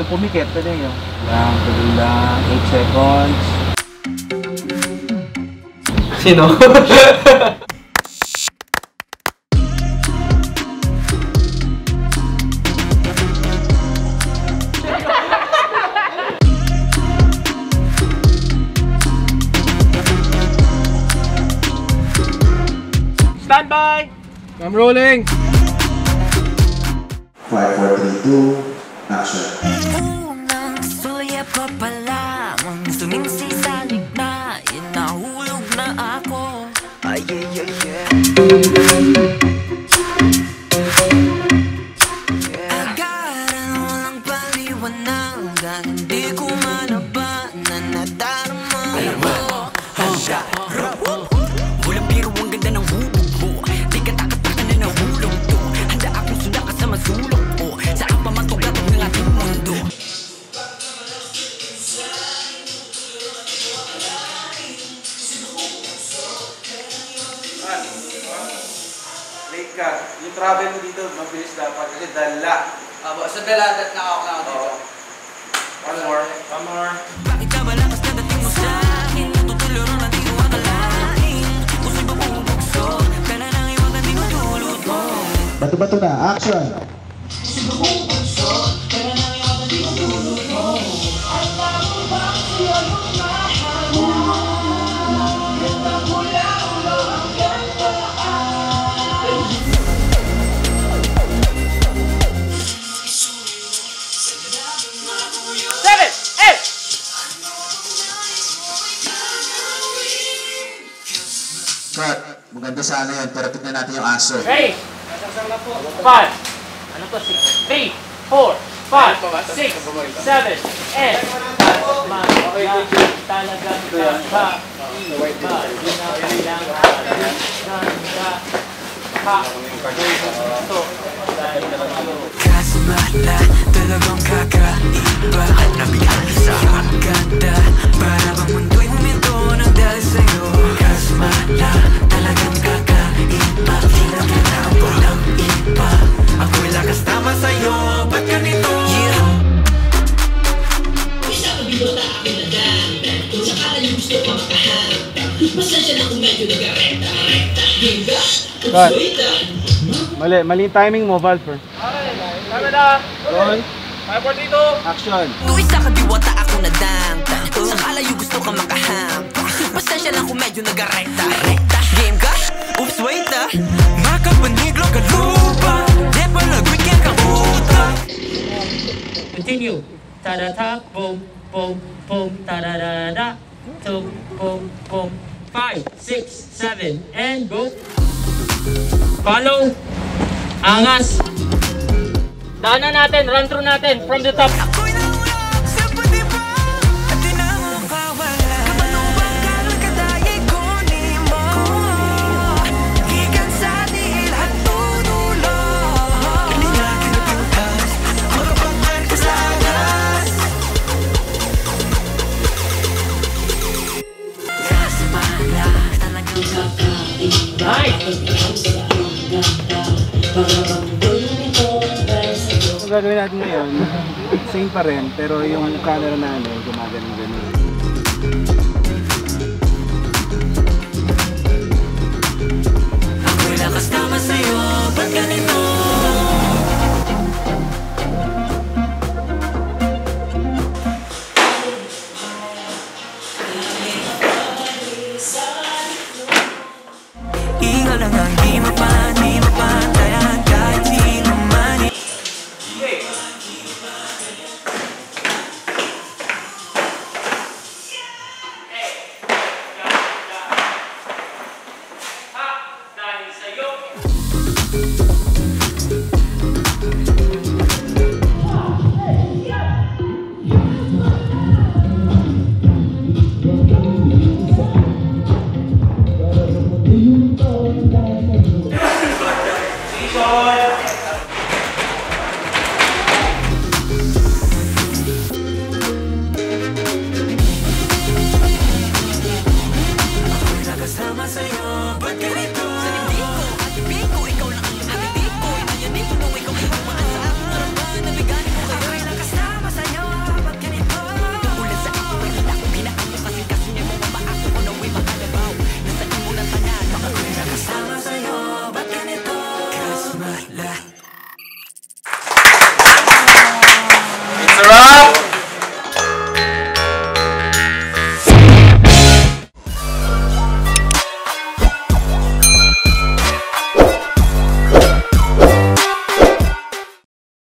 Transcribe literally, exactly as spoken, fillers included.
pumikit, pwede nyo. Lang, tuloy lang, eight seconds. Sino? Stand by! I'm rolling! five, four, three, two, action. Unang suya pa pala, mang sumingsi sa ligna, inahulog na ako. Ay, ay, ay, ay. Agaran walang paliwanag, dahil hindi ko malaban na nadarama. Alam mo, handa, rap, walang biro ang ganda ng hubog mo. Di ka takot-takan na nahulog to. Handa akong sunda ka sa masulong ko. Saan pa man tugatog ng ating mundo. Late ka. Yung travel mo dito, mabilis dapat kasi dala. Abo, sa daladat na ako na ako dito. One more. One more. Bakit ka ba lakas na dating mo sa'kin? Natutuluro na di ko akalain. Puso'y babubugso, pera nang iwag na tinutulot mo. Bato-bato na, action. Puso'y babubugso, pera nang iwag na tinutulot mo. Ang bago ba siya yung mahal mo? Ganda mula ulo hanggang paan. Seven! Eight! Cut. Maganda sana yun, pero tignan natin yung aso. Ready? Five. Ano to? Six. Three. Four. Five. Six. Seven. Eight. Maganda talagang ganda. Iba. Ginakailangan. Ganda. Ha. Gusto. Dahil naman Kasmala, talagang kakaiba. Nabigyan sa ganda. Para bang mundo'y huminto ng dahil sa'yo. Kasmala, talagang kakaiba. Di na pinabot ng iba. Ako'y lakas tama sa'yo. Ba't ganito? Yeah. Isang bibota akin na danda. Kung sakala yung gusto pa makaharap. Pasensya na kung medyo nag-areta. Game ka? Cut. Mali, mali yung timing mo, Valper. Okay. Tama na. Roll. Five, four, three, two. Action. Tuwi sa kadiwata ako na danta. Sa kalayo gusto ka makahampa. Pasensya lang kung medyo nag-areta. Game ka? Oops, wait ah. Makapaniglo ka lupa. Di pala weekend kang puta. Continue. Ta-da-ta, boom, boom, boom, ta-da-da-da. Two, boom, boom. Five, six, seven, and go. Follow. Angas. Daanan natin, run through natin from the top. Ako'y naulog sa patiba. At di na mapawala. Kamanubang kalkadayay kunin mo. Gikan sa dilan tutulo. Hindi na kinupitas. Makapagpal ka sa agas. Kasmala, talagang kakaiba. Nice. Ang gagawin natin ngayon, same pa rin, pero yung camera namin, gumagaling ganun. Ako'y lakas tama sa'yo, ba't ganito? Ingal lang ang di mapan, di mapantayan kahit sino man. Dahil sa'yo. Yeah.